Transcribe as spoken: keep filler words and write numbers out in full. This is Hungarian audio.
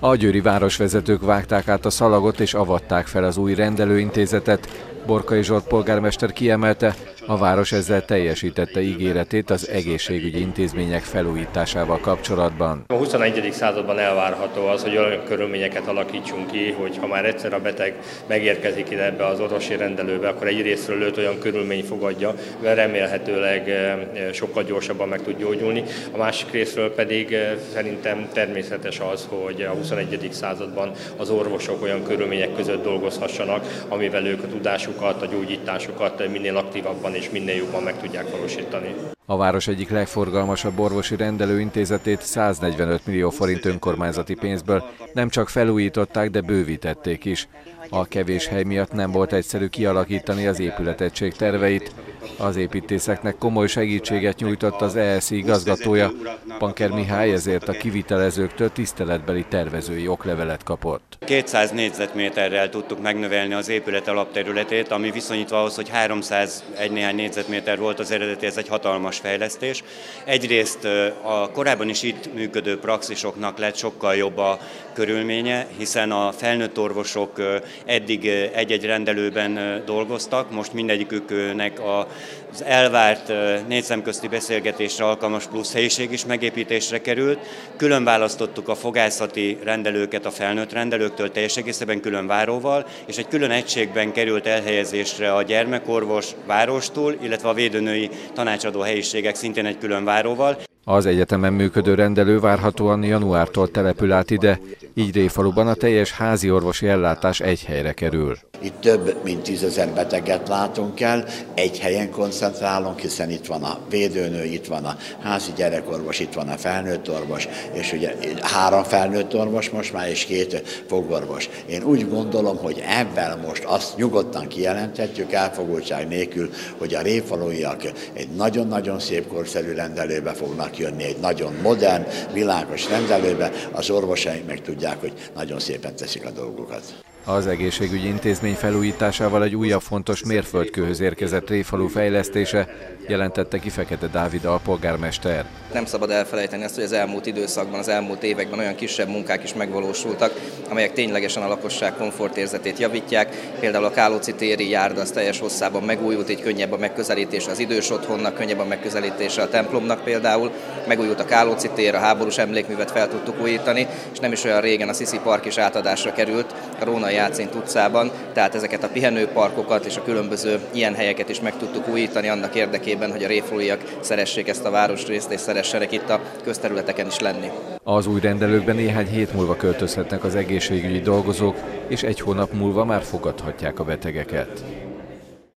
A győri városvezetők vágták át a szalagot és avatták fel az új rendelőintézetet. Borkai Zsolt polgármester kiemelte, a város ezzel teljesítette ígéretét az egészségügyi intézmények felújításával kapcsolatban. A huszonegyedik században elvárható az, hogy olyan körülményeket alakítsunk ki, hogy ha már egyszer a beteg megérkezik ide ebbe az orvosi rendelőbe, akkor egyrésztről őt olyan körülmény fogadja, mert remélhetőleg sokkal gyorsabban meg tud gyógyulni. A másik részről pedig szerintem természetes az, hogy a huszonegyedik században az orvosok olyan körülmények között dolgozhassanak, amivel ők a tudásukat, a gyógyításukat minél aktívabban és minél jobban meg tudják valósítani. A város egyik legforgalmasabb orvosi rendelőintézetét száznegyvenöt millió forint önkormányzati pénzből nem csak felújították, de bővítették is. A kevés hely miatt nem volt egyszerű kialakítani az épületegység terveit. Az építészeknek komoly segítséget nyújtott az E S Z I igazgatója. Panker Mihály ezért a kivitelezőktől tiszteletbeli tervezői oklevelet kapott. kétszáz négyzetméterrel tudtuk megnövelni az épület alapterületét, ami viszonyítva ahhoz, hogy háromszázegy néhány négyzetméter volt az eredeti, ez egy hatalmas fejlesztés. Egyrészt a korábban is itt működő praxisoknak lett sokkal jobb a körülménye, hiszen a felnőtt orvosok eddig egy-egy rendelőben dolgoztak, most mindegyiküknek az elvárt négy szemközti beszélgetésre alkalmas plusz helyiség is megépítésre került. Külön választottuk a fogászati rendelőket a felnőtt rendelőktől, teljes egészében külön váróval, és egy külön egységben került elhelyezésre a gyermekorvos várostól, illetve a védőnői tanácsadó helyiségek szintén egy külön váróval. Az egyetemen működő rendelő várhatóan januártól települ át ide, így Réfaluban a teljes házi orvosi ellátás egy helyre kerül. Itt több mint tízezer beteget látunk el, egy helyen koncentrálunk, hiszen itt van a védőnő, itt van a házi gyerekorvos, itt van a felnőtt orvos, és ugye három felnőtt orvos most már, és két fogorvos. Én úgy gondolom, hogy ebben most azt nyugodtan kijelenthetjük, elfogultság nélkül, hogy a réfaluiak egy nagyon-nagyon szép korszerű rendelőbe fognak jönni, egy nagyon modern, világos rendelőbe, az orvosaink meg tudják, hogy nagyon szépen teszik a dolgukat. Az egészségügyi intézmény felújításával egy újabb fontos mérföldkőhöz érkezett Réfalu fejlesztése, jelentette ki Fekete Dávid alpolgármester. Nem szabad elfelejteni azt, hogy az elmúlt időszakban, az elmúlt években olyan kisebb munkák is megvalósultak, amelyek ténylegesen a lakosság komfortérzetét javítják. Például a Kálóczi téri járda az teljes hosszában megújult, így könnyebb a megközelítése az idős otthonnak, könnyebb a megközelítése a templomnak például. Megújult a Kálóczi tér, a háborús emlékművet fel tudtuk újítani, és nem is olyan régen a Sziszi park is átadásra került a Rónai Játszint utcában, tehát ezeket a pihenőparkokat és a különböző ilyen helyeket is meg tudtuk újítani annak érdekében, hogy a réfaluiak szeressék ezt a városrészt és szeressenek itt a közterületeken is lenni. Az új rendelőkben néhány hét múlva költözhetnek az egészségügyi dolgozók, és egy hónap múlva már fogadhatják a betegeket.